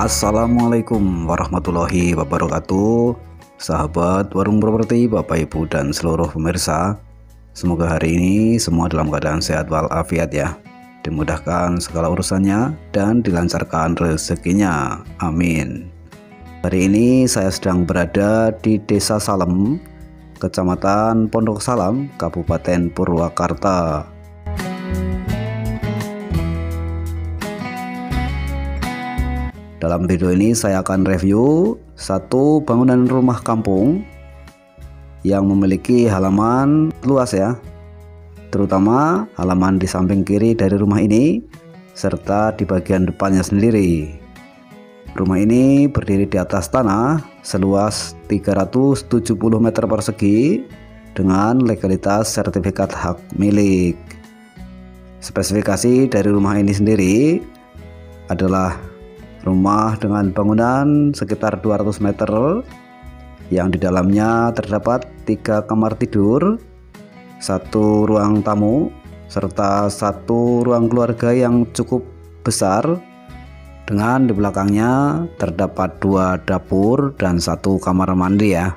Assalamualaikum warahmatullahi wabarakatuh. Sahabat warung properti, Bapak Ibu dan seluruh pemirsa, semoga hari ini semua dalam keadaan sehat walafiat ya, dimudahkan segala urusannya dan dilancarkan rezekinya, amin. Hari ini saya sedang berada di Desa Salem, Kecamatan Pondok Salam, Kabupaten Purwakarta. Dalam video ini saya akan review satu bangunan rumah kampung yang memiliki halaman luas ya, terutama halaman di samping kiri dari rumah ini serta di bagian depannya sendiri. Rumah ini berdiri di atas tanah seluas 370 meter persegi dengan legalitas sertifikat hak milik. Spesifikasi dari rumah ini sendiri adalah rumah dengan bangunan sekitar 200 meter yang di dalamnya terdapat 3 kamar tidur, 1 ruang tamu, serta 1 ruang keluarga yang cukup besar dengan di belakangnya terdapat 2 dapur dan 1 kamar mandi ya.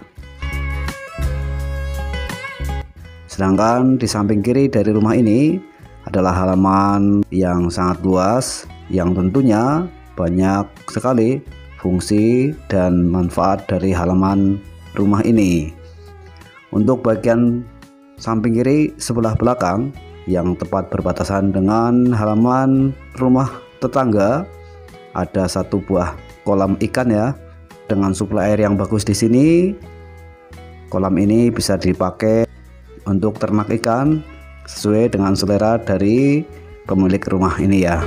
Sedangkan di samping kiri dari rumah ini adalah halaman yang sangat luas yang tentunya banyak sekali fungsi dan manfaat dari halaman rumah ini. Untuk bagian samping kiri sebelah belakang yang tepat berbatasan dengan halaman rumah tetangga ada 1 buah kolam ikan ya, dengan suplai air yang bagus di sini. Kolam ini bisa dipakai untuk ternak ikan sesuai dengan selera dari pemilik rumah ini ya.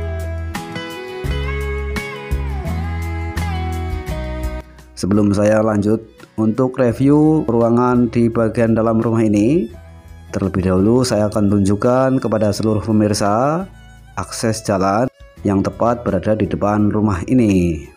Sebelum saya lanjut untuk review ruangan di bagian dalam rumah ini, terlebih dahulu saya akan tunjukkan kepada seluruh pemirsa akses jalan yang tepat berada di depan rumah ini.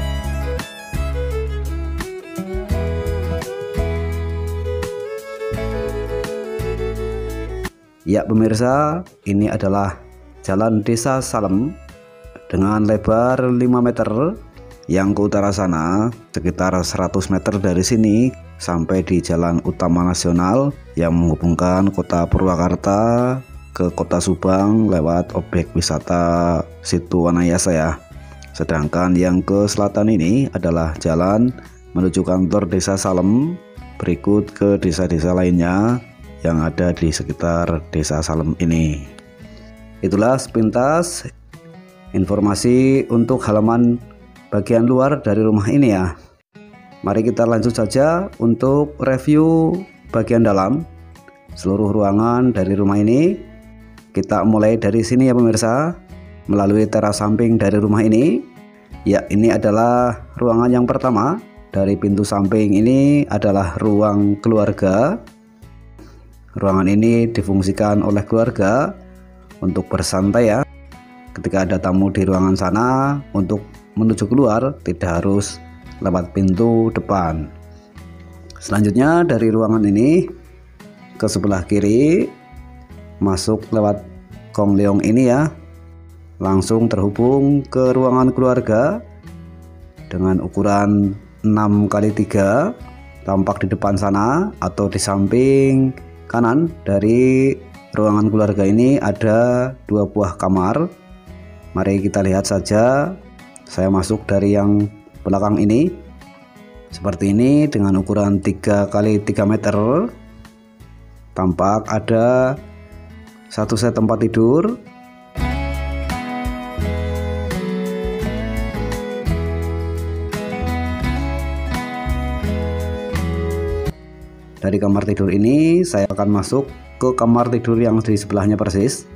Ya pemirsa, ini adalah jalan Desa Salem dengan lebar 5 meter. Yang ke utara sana sekitar 100 meter dari sini sampai di jalan utama nasional yang menghubungkan kota Purwakarta ke kota Subang lewat objek wisata Situ Wanayasa ya. Sedangkan yang ke selatan ini adalah jalan menuju kantor Desa Salem, berikut ke desa-desa lainnya yang ada di sekitar Desa Salem ini. Itulah sepintas informasi untuk halaman bagian luar dari rumah ini ya. Mari kita lanjut saja untuk review bagian dalam seluruh ruangan dari rumah ini. Kita mulai dari sini ya pemirsa, melalui teras samping dari rumah ini. Ya, ini adalah ruangan yang pertama. Dari pintu samping ini adalah ruang keluarga. Ruangan ini difungsikan oleh keluarga untuk bersantai ya. Ketika ada tamu di ruangan sana, untuk menuju keluar tidak harus lewat pintu depan. Selanjutnya dari ruangan ini ke sebelah kiri masuk lewat gong leong ini ya, langsung terhubung ke ruangan keluarga dengan ukuran 6x3, tampak di depan sana atau di samping kanan dari ruangan keluarga ini ada 2 buah kamar. Mari kita lihat saja. Saya masuk dari yang belakang ini seperti ini dengan ukuran 3x3 meter. Tampak ada 1 set tempat tidur, dari kamar tidur ini saya akan masuk ke kamar tidur yang di sebelahnya persis.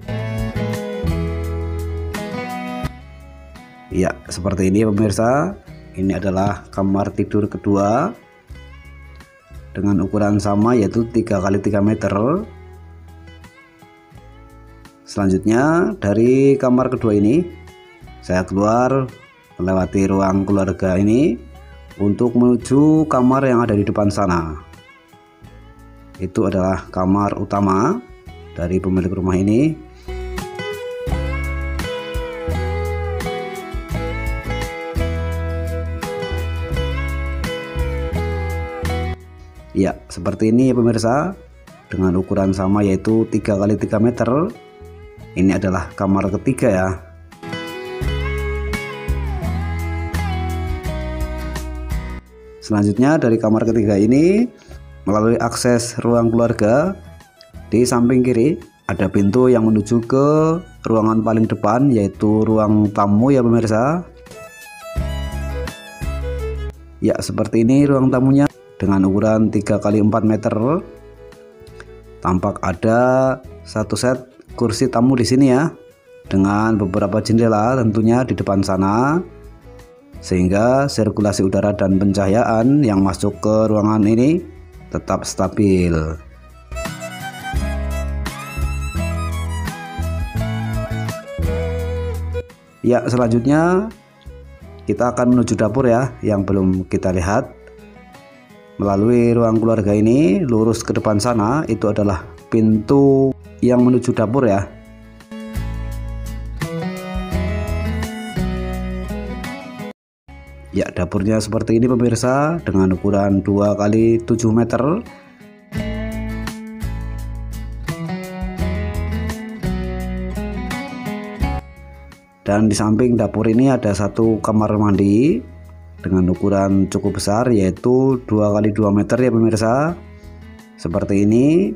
Ya, seperti ini pemirsa. Ini adalah kamar tidur kedua dengan ukuran sama yaitu 3x3 meter. Selanjutnya dari kamar kedua ini saya keluar melewati ruang keluarga ini untuk menuju kamar yang ada di depan sana. Itu adalah kamar utama dari pemilik rumah ini. Ya, seperti ini ya pemirsa, dengan ukuran sama yaitu 3 x 3 meter. Ini adalah kamar ketiga ya. Selanjutnya dari kamar ketiga ini, melalui akses ruang keluarga, di samping kiri ada pintu yang menuju ke ruangan paling depan yaitu ruang tamu ya pemirsa. Ya, seperti ini ruang tamunya dengan ukuran 3 x 4 meter. Tampak ada satu set kursi tamu di sini ya, dengan beberapa jendela tentunya di depan sana, sehingga sirkulasi udara dan pencahayaan yang masuk ke ruangan ini tetap stabil. Ya, selanjutnya kita akan menuju dapur ya, yang belum kita lihat. Melalui ruang keluarga ini lurus ke depan sana, itu adalah pintu yang menuju dapur ya. Ya, dapurnya seperti ini pemirsa, dengan ukuran 2 x 7 meter. Dan di samping dapur ini ada satu kamar mandi dengan ukuran cukup besar yaitu 2 x 2 meter ya pemirsa. Seperti ini.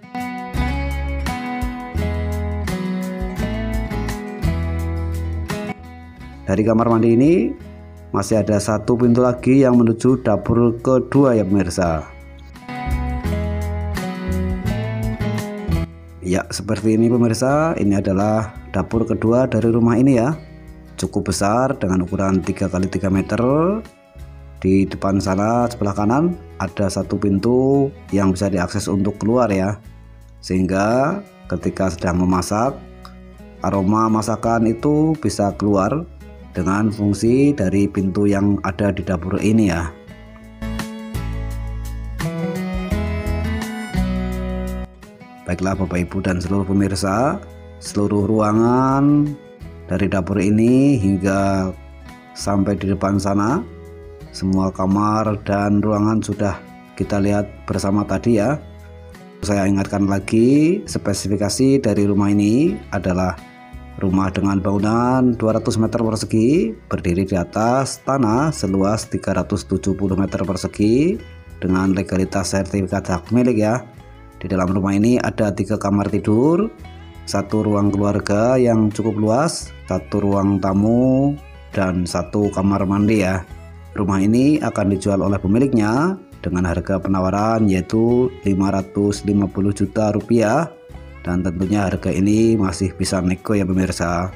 Dari kamar mandi ini masih ada satu pintu lagi yang menuju dapur kedua ya pemirsa. Ya, seperti ini pemirsa, ini adalah dapur kedua dari rumah ini ya. Cukup besar dengan ukuran 3 x 3 meter. Di depan sana sebelah kanan ada satu pintu yang bisa diakses untuk keluar ya. Sehingga ketika sedang memasak, aroma masakan itu bisa keluar dengan fungsi dari pintu yang ada di dapur ini ya. Baiklah Bapak Ibu dan seluruh pemirsa, seluruh ruangan dari dapur ini hingga sampai di depan sana, semua kamar dan ruangan sudah kita lihat bersama tadi ya. Saya ingatkan lagi, spesifikasi dari rumah ini adalah rumah dengan bangunan 200 meter persegi, berdiri di atas tanah seluas 370 meter persegi dengan legalitas sertifikat hak milik ya. Di dalam rumah ini ada 3 kamar tidur, 1 ruang keluarga yang cukup luas, 1 ruang tamu, dan 1 kamar mandi ya. Rumah ini akan dijual oleh pemiliknya dengan harga penawaran yaitu 550 juta rupiah. Dan tentunya harga ini masih bisa nego ya pemirsa.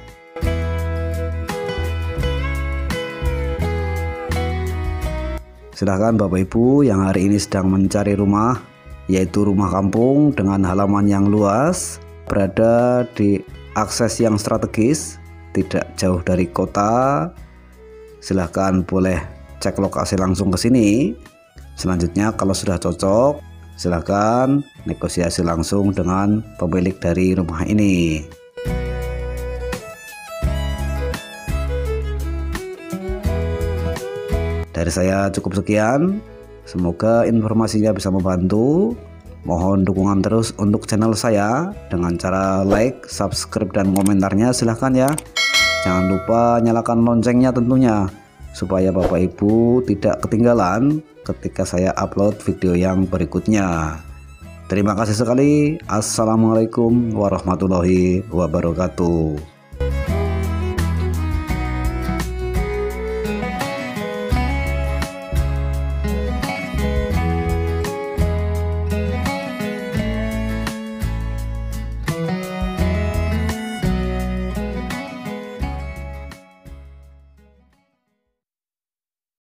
Silahkan Bapak Ibu yang hari ini sedang mencari rumah, yaitu rumah kampung dengan halaman yang luas, berada di akses yang strategis, tidak jauh dari kota. Silahkan boleh cek lokasi langsung ke sini. Selanjutnya kalau sudah cocok, silahkan negosiasi langsung dengan pemilik dari rumah ini. Dari saya cukup sekian. Semoga informasinya bisa membantu. Mohon dukungan terus untuk channel saya dengan cara like, subscribe, dan komentarnya silahkan ya. Jangan lupa nyalakan loncengnya tentunya, supaya Bapak Ibu tidak ketinggalan ketika saya upload video yang berikutnya. Terima kasih sekali. Assalamualaikum warahmatullahi wabarakatuh.